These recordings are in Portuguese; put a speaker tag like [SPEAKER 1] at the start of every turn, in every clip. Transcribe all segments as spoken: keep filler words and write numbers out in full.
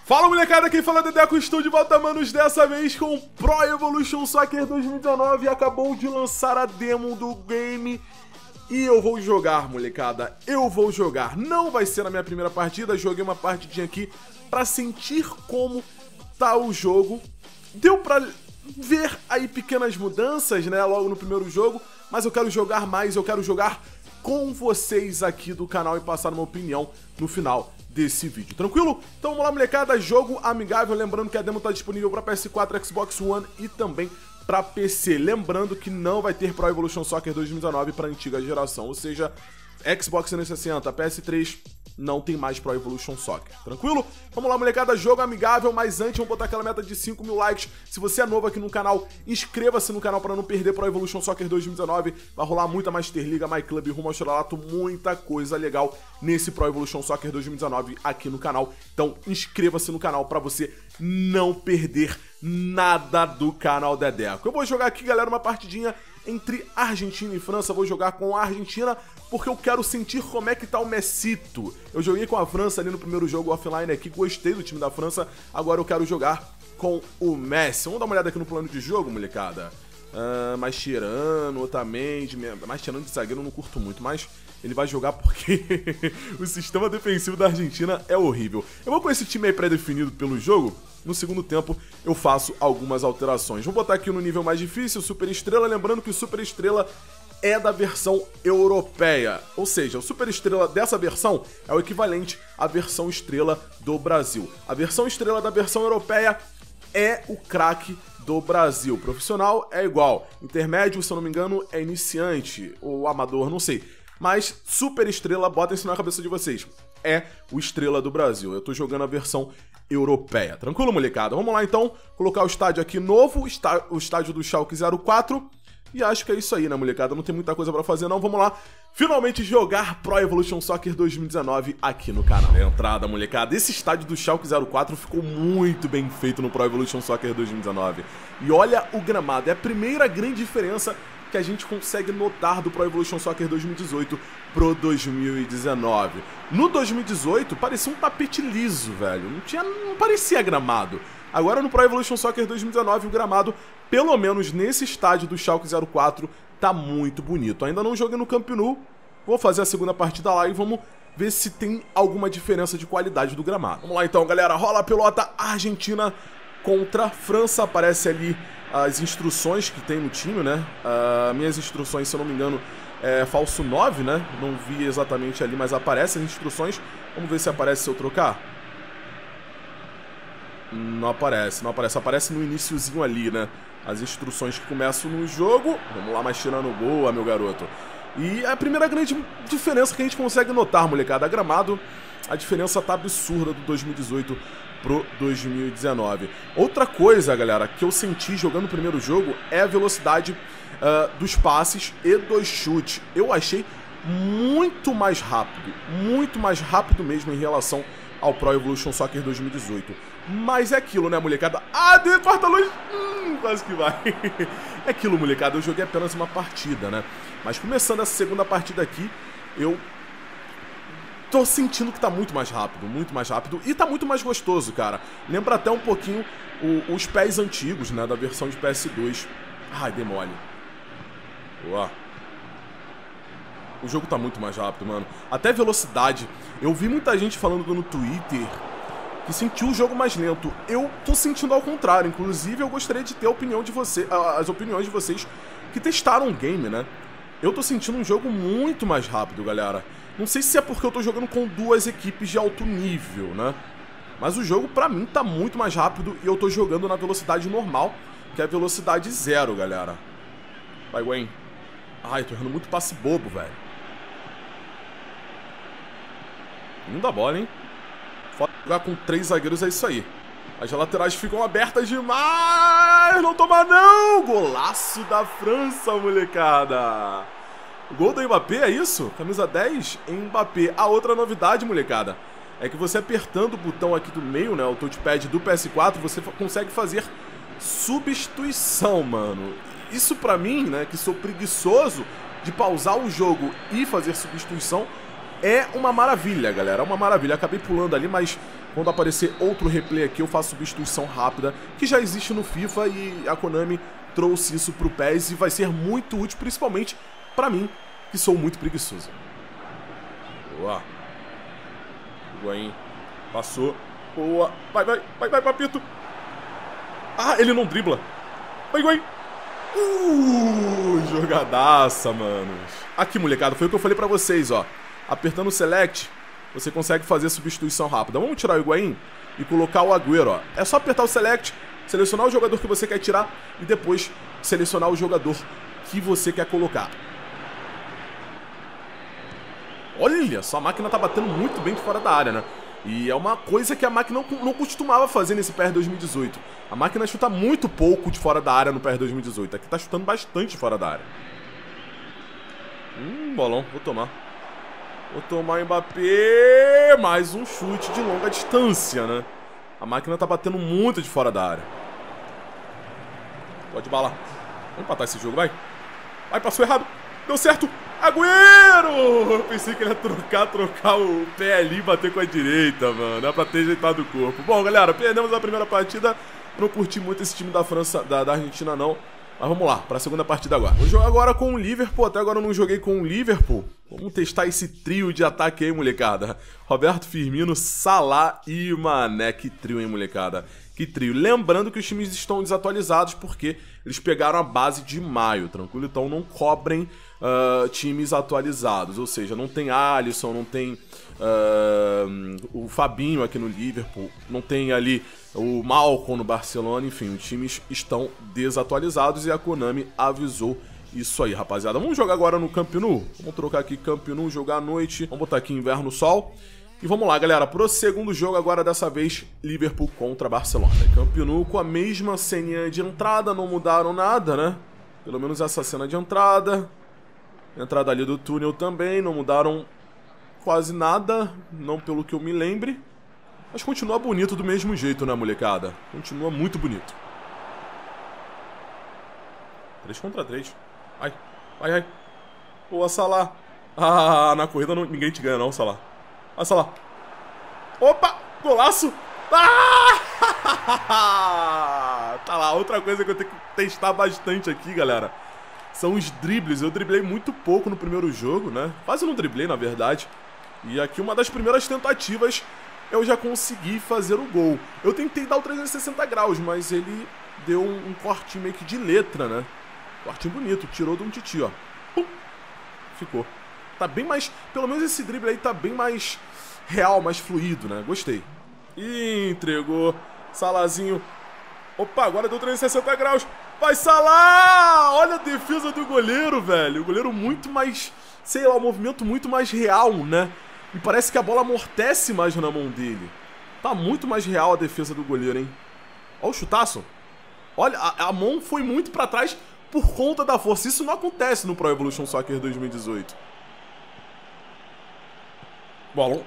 [SPEAKER 1] Fala molecada, quem fala é Dedeco, estou de volta, manos, dessa vez com Pro Evolution Soccer dois mil e dezenove. Acabou de lançar a demo do game e eu vou jogar, molecada, eu vou jogar. Não vai ser na minha primeira partida, joguei uma partidinha aqui pra sentir como tá o jogo. Deu pra ver aí pequenas mudanças, né, logo no primeiro jogo, mas eu quero jogar mais, eu quero jogar com vocês aqui do canal e passar uma opinião no final desse vídeo, tranquilo? Então vamos lá, molecada, jogo amigável, lembrando que a demo tá disponível para P S quatro, Xbox One e também para P C, lembrando que não vai ter Pro Evolution Soccer dois mil e dezenove para antiga geração, ou seja, Xbox trezentos e sessenta, P S três, não tem mais Pro Evolution Soccer, tranquilo? Vamos lá, molecada, jogo amigável, mas antes vamos botar aquela meta de cinco mil likes. Se você é novo aqui no canal, inscreva-se no canal para não perder Pro Evolution Soccer dois mil e dezenove. Vai rolar muita Master Liga, My Club, rumo ao Estrelato, muita coisa legal nesse Pro Evolution Soccer dois mil e dezenove aqui no canal. Então inscreva-se no canal para você não perder nada do canal Dedeco. Eu vou jogar aqui, galera, uma partidinha entre Argentina e França. Vou jogar com a Argentina porque eu quero sentir como é que tá o Messito. Eu joguei com a França ali no primeiro jogo offline aqui, gostei do time da França, agora eu quero jogar com o Messi. Vamos dar uma olhada aqui no plano de jogo, molecada. Uh, Mascherano, Otamendi, Mascherano de zagueiro eu não curto muito, mas ele vai jogar porque o sistema defensivo da Argentina é horrível. Eu vou com esse time aí pré-definido pelo jogo. No segundo tempo eu faço algumas alterações. Vou botar aqui no nível mais difícil, Super Estrela, lembrando que o Super Estrela é da versão europeia, ou seja, o Super Estrela dessa versão é o equivalente à versão Estrela do Brasil. A versão Estrela da versão europeia é o craque do Brasil. Profissional é igual, intermédio, se eu não me engano, é iniciante ou amador, não sei. Mas Super Estrela, botem isso na cabeça de vocês, é o Estrela do Brasil. Eu tô jogando a versão europeia. Tranquilo, molecada? Vamos lá, então, colocar o estádio aqui novo, está, o estádio do Schalke zero quatro. E acho que é isso aí, né, molecada? Não tem muita coisa pra fazer, não. Vamos lá, finalmente jogar Pro Evolution Soccer dois mil e dezenove aqui no canal. Entrada, molecada. Esse estádio do Schalke zero quatro ficou muito bem feito no Pro Evolution Soccer dois mil e dezenove. E olha o gramado. É a primeira grande diferença que a gente consegue notar do Pro Evolution Soccer dois mil e dezoito pro dois mil e dezenove. No dois mil e dezoito parecia um tapete liso, velho. Não tinha, não parecia gramado. Agora no Pro Evolution Soccer dois mil e dezenove o gramado, pelo menos nesse estádio do Schalke zero quatro, tá muito bonito. Ainda não joguei no Camp Nou, vou fazer a segunda partida lá e vamos ver se tem alguma diferença de qualidade do gramado. Vamos lá então, galera, rola a pelota. Argentina contra França, aparece ali as instruções que tem no time, né? Uh, minhas instruções, se eu não me engano, é falso nove, né? Não vi exatamente ali, mas aparecem as instruções. Vamos ver se aparece se eu trocar. Não aparece, não aparece. Aparece no iniciozinho ali, né? As instruções que começam no jogo. Vamos lá, Mascherano, boa, meu garoto. E a primeira grande diferença que a gente consegue notar, molecada, a gramado, a diferença tá absurda do dois mil e dezoito pro dois mil e dezenove. Outra coisa, galera, que eu senti jogando o primeiro jogo é a velocidade uh, dos passes e dos chutes. Eu achei muito mais rápido, muito mais rápido mesmo em relação ao Pro Evolution Soccer dois mil e dezoito. Mas é aquilo, né, molecada? Ah, de quarta luz! Hum, quase que vai. É aquilo, molecada, eu joguei apenas uma partida, né? Mas começando essa segunda partida aqui, eu tô sentindo que tá muito mais rápido, muito mais rápido. E tá muito mais gostoso, cara. Lembra até um pouquinho o, os pés antigos, né, da versão de P S dois. Ai, dei mole. Boa. O jogo tá muito mais rápido, mano. Até velocidade. Eu vi muita gente falando no Twitter que sentiu o jogo mais lento. Eu tô sentindo ao contrário. Inclusive, eu gostaria de ter a opinião de você, as opiniões de vocês que testaram o game, né? Eu tô sentindo um jogo muito mais rápido, galera. Não sei se é porque eu tô jogando com duas equipes de alto nível, né? Mas o jogo, pra mim, tá muito mais rápido e eu tô jogando na velocidade normal, que é a velocidade zero, galera. Vai, Gwen. Ai, tô errando muito passe bobo, velho. Linda bola, hein? Foda jogar com três zagueiros, é isso aí. As laterais ficam abertas demais. Não toma não. Golaço da França, molecada. O gol do Mbappé, é isso? Camisa dez, Mbappé. A outra novidade, molecada, é que você apertando o botão aqui do meio, né, o touchpad do P S quatro, você consegue fazer substituição, mano. Isso pra mim, né, que sou preguiçoso de pausar o jogo e fazer substituição, é uma maravilha, galera, é uma maravilha. Acabei pulando ali, mas Quando aparecer outro replay aqui, eu faço substituição rápida, que já existe no FIFA e a Konami trouxe isso pro P E S e vai ser muito útil, principalmente pra mim, que sou muito preguiçoso. Boa. Higuaín. Passou. Boa. Vai, vai, vai, vai, papito. Ah, ele não dribla. Vai, Higuaín. Uh, jogadaça, manos. Aqui, molecada, foi o que eu falei pra vocês, ó. Apertando o Select, você consegue fazer substituição rápida. Vamos tirar o Higuaín e colocar o Agüero, ó. É só apertar o Select, selecionar o jogador que você quer tirar e depois selecionar o jogador que você quer colocar. Olha só, a máquina tá batendo muito bem de fora da área, né? E é uma coisa que a máquina não, não costumava fazer nesse P E S dois mil e dezoito. A máquina chuta muito pouco de fora da área no P E S dois mil e dezoito. Aqui tá chutando bastante de fora da área. Hum, bolão, vou tomar. Vou tomar Mbappé. Mais um chute de longa distância, né? A máquina tá batendo muito de fora da área. Pode balar. Vamos empatar esse jogo, vai. Vai, passou errado. Deu certo. Agüero! Eu pensei que ele ia trocar, trocar o pé ali e bater com a direita, mano. Era pra ter ajeitado o corpo. Bom, galera, perdemos a primeira partida. Eu não curti muito esse time da França, da, da Argentina, não. Mas vamos lá, pra segunda partida agora. Vou jogar agora com o Liverpool. Até agora eu não joguei com o Liverpool. Vamos testar esse trio de ataque aí, molecada. Roberto Firmino, Salah e Mané. Que trio, hein, molecada? Que trio. Lembrando que os times estão desatualizados porque eles pegaram a base de maio, tranquilo? Então não cobrem uh, times atualizados. Ou seja, não tem Alisson, não tem uh, o Fabinho aqui no Liverpool, não tem ali o Malcom no Barcelona. Enfim, os times estão desatualizados e a Konami avisou isso aí, rapaziada. Vamos jogar agora no Camp Nou. Vamos trocar aqui Camp Nou, jogar à noite. Vamos botar aqui Inverno Sol. E vamos lá, galera, pro segundo jogo agora, dessa vez, Liverpool contra Barcelona. Camp Nou com a mesma ceninha de entrada, não mudaram nada, né? Pelo menos essa cena de entrada. Entrada ali do túnel também, não mudaram quase nada, não pelo que eu me lembre. Mas continua bonito do mesmo jeito, né, molecada? Continua muito bonito. três contra três. Vai, vai, vai. Boa, Salah. Ah, na corrida não, ninguém te ganha não, Salah. Olha só lá. Opa! Golaço! Ah! Tá lá, outra coisa que eu tenho que testar bastante aqui, galera, são os dribles. Eu driblei muito pouco no primeiro jogo, né? Quase não driblei, na verdade. E aqui uma das primeiras tentativas eu já consegui fazer o gol. Eu tentei dar o trezentos e sessenta graus, mas ele deu um, um corte meio que de letra, né? Corte bonito, tirou de um titi, ó. Pum. Ficou. Tá bem mais... Pelo menos esse drible aí tá bem mais real, mais fluido, né? Gostei. Ih, entregou. Salahzinho. Opa, agora deu trezentos e sessenta graus. Vai, Salah! Olha a defesa do goleiro, velho. O goleiro muito mais... Sei lá, um movimento muito mais real, né? E parece que a bola amortece mais na mão dele. Tá muito mais real a defesa do goleiro, hein? Olha o chutaço. Olha, a, a mão foi muito pra trás por conta da força. Isso não acontece no Pro Evolution Soccer dois mil e dezoito. Bolão.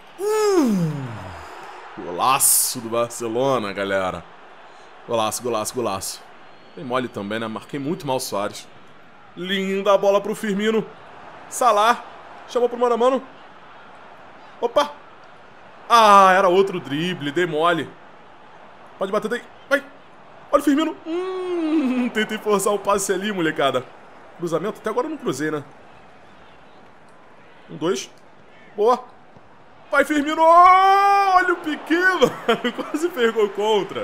[SPEAKER 1] Uh, golaço do Barcelona, galera. Golaço, golaço, golaço. Tem mole também, né? Marquei muito mal o Soares. Linda a bola pro Firmino. Salah. Chamou pro mano a mano. Opa. Ah, era outro drible. Dei mole. Pode bater daí. Vai. Olha o Firmino. Hum, tentei forçar o passe ali, molecada. Cruzamento. Até agora eu não cruzei, né? Um, dois. Boa. Vai, Firmino. Olha o Piqué, mano. Quase pegou contra.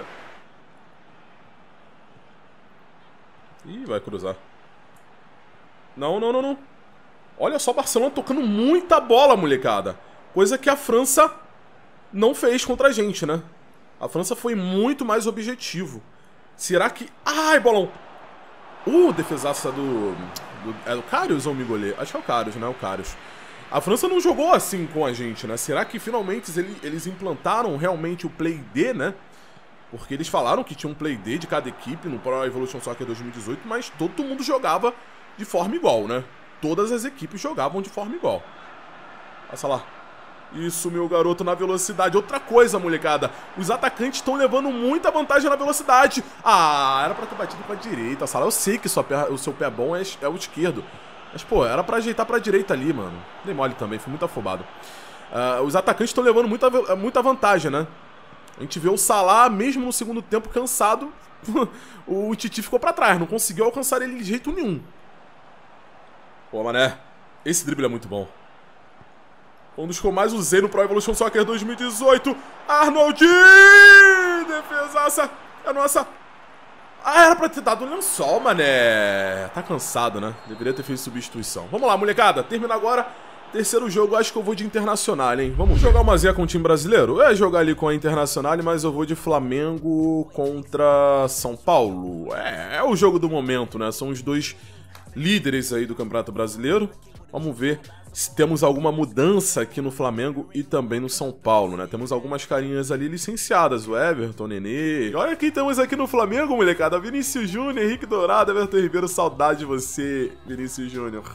[SPEAKER 1] Ih, vai cruzar. Não, não, não, não. Olha só o Barcelona tocando muita bola, molecada. Coisa que a França não fez contra a gente, né? A França foi muito mais objetivo. Será que... Ai, bolão. Uh, defesaça do... do... É o Karius ou o Migolê? Acho que é o Karius, não é o Karius. A França não jogou assim com a gente, né? Será que finalmente eles implantaram realmente o Play D, né? Porque eles falaram que tinha um Play D de cada equipe no Pro Evolution Soccer dois mil e dezoito, mas todo mundo jogava de forma igual, né? Todas as equipes jogavam de forma igual. Passa lá. Isso, meu garoto, na velocidade. Outra coisa, molecada. Os atacantes estão levando muita vantagem na velocidade. Ah, era pra ter batido pra direita, Salah. Eu sei que sua pé, o seu pé bom é, é o esquerdo. Mas, pô, era pra ajeitar pra direita ali, mano. Dei mole também, fui muito afobado. uh, os atacantes estão levando muita, muita vantagem, né? A gente vê o Salah, mesmo no segundo tempo, cansado, o Titi ficou pra trás, não conseguiu alcançar ele de jeito nenhum. Pô, mané, esse drible é muito bom. Um dos que eu mais usei no Pro Evolution Soccer dois mil e dezoito. Arnold! Defesaça! É nossa... Ah, era pra ter dado um lençol, mané. Tá cansado, né? Deveria ter feito substituição. Vamos lá, molecada. Termina agora. Terceiro jogo, acho que eu vou de Internacional, hein? Vamos jogar uma zé com o time brasileiro? Eu ia jogar ali com a Internacional, mas eu vou de Flamengo contra São Paulo. É, é o jogo do momento, né? São os dois líderes aí do Campeonato Brasileiro. Vamos ver se temos alguma mudança aqui no Flamengo e também no São Paulo, né? Temos algumas carinhas ali licenciadas, o Everton, o Nenê. Olha quem temos aqui no Flamengo, molecada. Vinícius Júnior, Henrique Dourado, Everton Ribeiro. Saudade de você, Vinícius Júnior.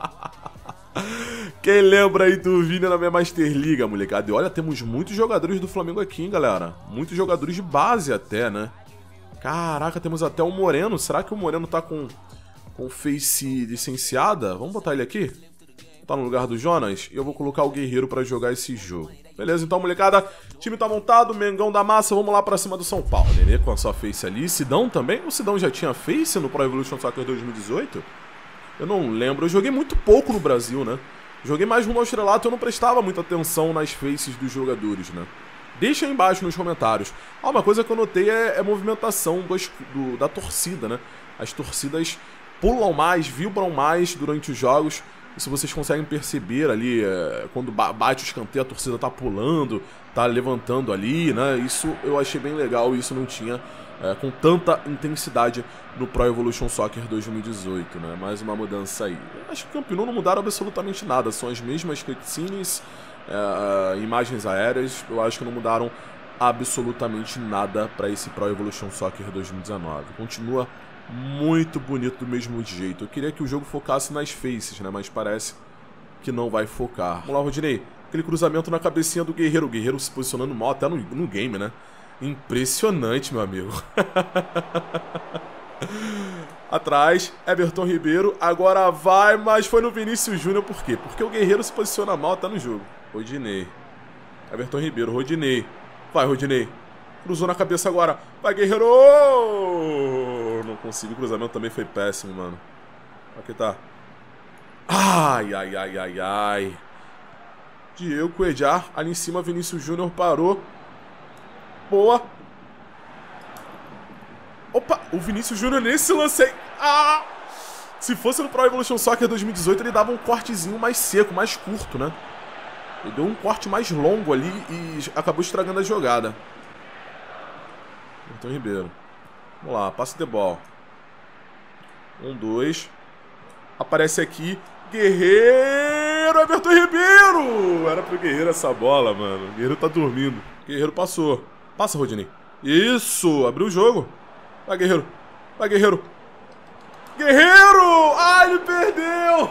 [SPEAKER 1] Quem lembra aí do Vini na minha Master Liga, molecada? E olha, temos muitos jogadores do Flamengo aqui, hein, galera? Muitos jogadores de base até, né? Caraca, temos até o Moreno. Será que o Moreno tá com, com face licenciada? Vamos botar ele aqui? Tá no lugar do Jonas, e eu vou colocar o Guerreiro pra jogar esse jogo. Beleza, então, molecada, time tá montado, Mengão da massa, vamos lá pra cima do São Paulo. Nenê com a sua face ali, Sidão também? O Sidão já tinha face no Pro Evolution Soccer dois mil e dezoito? Eu não lembro, eu joguei muito pouco no Brasil, né? Joguei mais rumo ao estrelato, eu não prestava muita atenção nas faces dos jogadores, né? Deixa aí embaixo nos comentários. Ah, uma coisa que eu notei é, é a movimentação dos, do, da torcida, né? As torcidas pulam mais, vibram mais durante os jogos. Se vocês conseguem perceber ali, é, quando bate o escanteio, a torcida tá pulando, tá levantando ali, né? Isso eu achei bem legal, isso não tinha é, com tanta intensidade no Pro Evolution Soccer dois mil e dezoito, né? Mais uma mudança aí. Acho que o Campeonato não mudaram absolutamente nada, são as mesmas cutscenes, é, imagens aéreas, eu acho que não mudaram absolutamente nada para esse Pro Evolution Soccer dois mil e dezenove. Continua muito bonito do mesmo jeito. Eu queria que o jogo focasse nas faces, né? Mas parece que não vai focar. Vamos lá, Rodinei. Aquele cruzamento na cabecinha do Guerreiro. O Guerreiro se posicionando mal até no, no game, né? Impressionante, meu amigo. Atrás, Everton Ribeiro. Agora vai, mas foi no Vinícius Júnior. Por quê? Porque o Guerreiro se posiciona mal até no jogo. Rodinei. Everton Ribeiro. Rodinei. Vai, Rodinei. Cruzou na cabeça agora. Vai, Guerreiro! Não consigo. O cruzamento também foi péssimo, mano. Aqui tá. Ai, ai, ai, ai, ai. Diego Coedjar. Ali em cima, Vinícius Júnior parou. Boa. Opa! O Vinícius Júnior nesse lance aí. Ah! Se fosse no Pro Evolution Soccer dois mil e dezoito, ele dava um cortezinho mais seco, mais curto, né? Ele deu um corte mais longo ali e acabou estragando a jogada. Everton Ribeiro. Vamos lá, passe de bola. Um, dois. Aparece aqui. Guerreiro! Everton Ribeiro! Era pro Guerreiro essa bola, mano. O Guerreiro tá dormindo. Guerreiro passou. Passa, Rodinei. Isso! Abriu o jogo. Vai, Guerreiro. Vai, Guerreiro. Guerreiro! Ai, ele perdeu!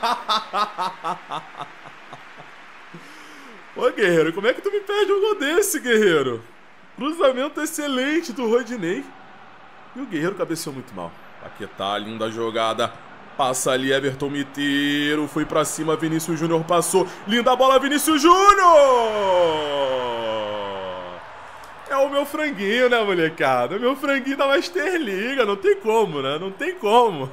[SPEAKER 1] Ô, Guerreiro, como é que tu me perde um gol desse, Guerreiro? Cruzamento excelente do Rodinei. E o Guerreiro cabeceou muito mal. Aqui tá, linda jogada. Passa ali, Everton Miteiro. Foi pra cima, Vinícius Júnior passou. Linda bola, Vinícius Júnior! É o meu franguinho, né, molecada? É o meu franguinho da Master Liga. Não tem como, né? Não tem como.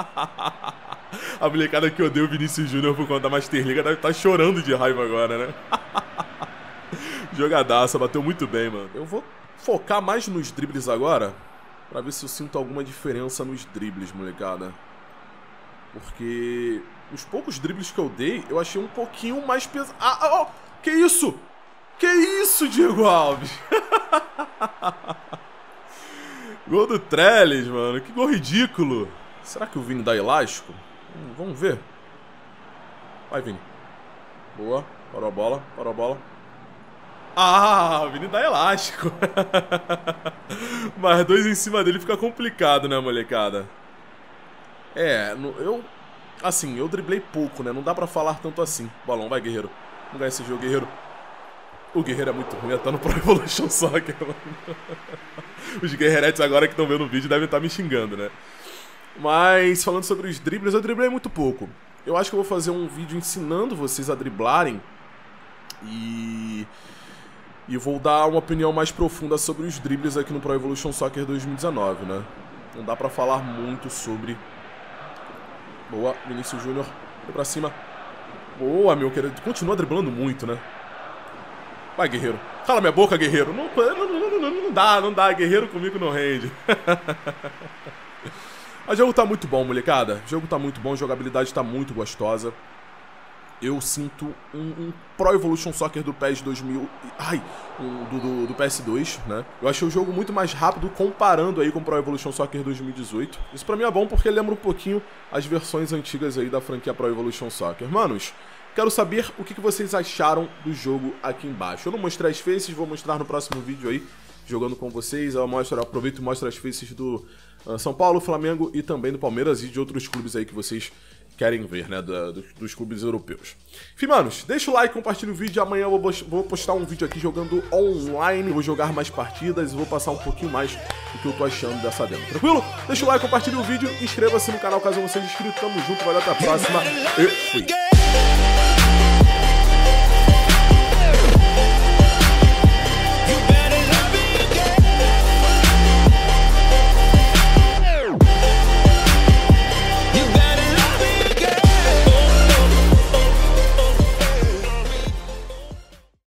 [SPEAKER 1] A molecada que odeia o Vinícius Júnior por conta da Master Liga deve estar chorando de raiva agora, né? Jogadaça, bateu muito bem, mano. Eu vou focar mais nos dribles agora, pra ver se eu sinto alguma diferença nos dribles, molecada. Porque os poucos dribles que eu dei, eu achei um pouquinho mais pesado. Ah, oh, que isso? Que isso, Diego Alves? Gol do Trellis, mano. Que gol ridículo. Será que o Vini dá elástico? Hum, vamos ver. Vai, Vini. Boa. Parou a bola. Parou a bola. Ah, o Vini dá elástico. Mas dois em cima dele fica complicado, né, molecada? É, eu... Assim, eu driblei pouco, né? Não dá pra falar tanto assim. Balão, vai, Guerreiro. Vamos ganhar esse jogo, Guerreiro. O Guerreiro é muito ruim, até no Pro Evolution Soccer, mano. Os guerreiretes agora que estão vendo o vídeo devem estar me xingando, né? Mas, falando sobre os dribles, eu driblei muito pouco. Eu acho que eu vou fazer um vídeo ensinando vocês a driblarem E... E vou dar uma opinião mais profunda sobre os dribles aqui no Pro Evolution Soccer dois mil e dezenove, né? Não dá pra falar muito sobre... Boa, Vinícius Júnior. Foi pra cima. Boa, meu querido. Continua driblando muito, né? Vai, Guerreiro. Cala minha boca, Guerreiro. Não, não, não, não, não dá, não dá. Guerreiro comigo não rende. O jogo tá muito bom, molecada. O jogo tá muito bom, a jogabilidade tá muito gostosa. Eu sinto um, um Pro Evolution Soccer do P E S dois mil... Ai, um, do, do, do P S dois, né? Eu achei o jogo muito mais rápido comparando aí com o Pro Evolution Soccer dois mil e dezoito. Isso pra mim é bom porque lembra um pouquinho as versões antigas aí da franquia Pro Evolution Soccer. Manos, quero saber o que vocês acharam do jogo aqui embaixo. Eu não mostrei as faces, vou mostrar no próximo vídeo aí, jogando com vocês. Eu mostro, eu aproveito e mostro as faces do uh, São Paulo, Flamengo e também do Palmeiras e de outros clubes aí que vocês querem ver, né, da, dos, dos clubes europeus. Enfim, manos, deixa o like, compartilha o vídeo. Amanhã eu vou, vou postar um vídeo aqui jogando online, vou jogar mais partidas e vou passar um pouquinho mais do que eu tô achando dessa demo, tranquilo? Deixa o like, compartilha o vídeo, inscreva-se no canal caso não seja inscrito. Tamo junto, valeu, até a próxima e fui!